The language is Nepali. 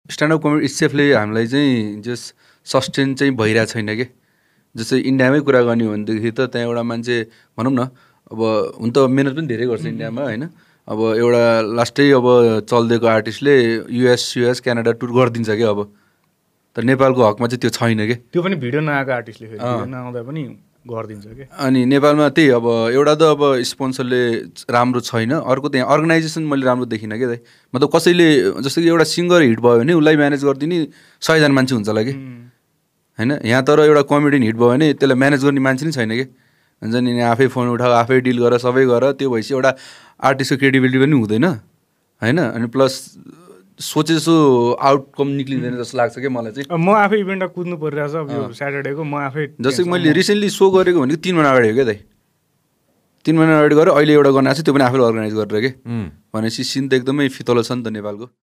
स्ट्यान्डअप कमेडी इट्सेल्फले हामीलाई चाहिँ जस सस्टेन चाहिँ भइरहेको छैन कि जस्तै इन्डियामै कुरा गर्ने हो भनेदेखि त त्यहाँ एउटा मान्छे भनौँ न अब हुन त मिहिनेत पनि धेरै गर्छ इन्डियामा होइन अब एउटा लास्टै अब चल्दिएको आर्टिस्टले युएस क्यानाडा टुर गरिदिन्छ क्या अब तर नेपालको हकमा चाहिँ त्यो छैन कि त्यो पनि भिडियो नआएको आर्टिस्टले भिडियो नआउँदा पनि गरिदिन्छ कि अनि नेपालमा त्यही अब एउटा त अब स्पोन्सरले राम्रो छैन अर्को त्यहाँ अर्गनाइजेसन मैले राम्रो देखिनँ क्या मतलब कसैले जस्तो कि एउटा सिङ्गर हिट भयो भने उसलाई म्यानेज गरिदिने 100जना मान्छे हुन्छ होला कि होइन यहाँ तर एउटा कमेडियन हिट भयो भने त्यसलाई म्यानेज गर्ने मान्छे नै छैन कि हुन्छ नि आफै फोन उठाऊ आफै डिल गर सबै गर त्यो भएपछि एउटा आर्टिस्टको क्रेडिबिलिटी पनि हुँदैन होइन अनि प्लस सोचेजस्तो आउटकम निक्लिँदैन जस्तो लाग्छ क्या मलाई चाहिँ म आफै इभेन्टमा कुद्नु परिरहेछ अब यो स्याटरडेको म आफै जस्तै मैले रिसेन्टली सो गरेको भनेको 3 महिना अगाडि हो क्या 3 महिना अगाडि गरेर अहिले एउटा गर्न आएको छ त्यो पनि आफैले अर्गनाइज गरेर के भनेपछि सिन त एकदमै फितलो छ नि त नेपालको